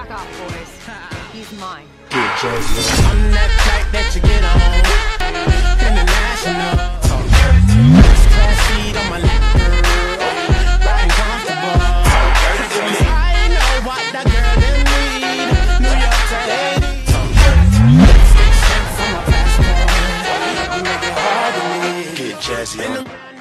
Fuck off, boys. He's mine. I'm that type that you get on. International. Class seat on my lap, girl. Riding comfortable. I know what the girl them need. New York to Haiti. 6 cents on my passport. You make it hard to me. Get jazzy on.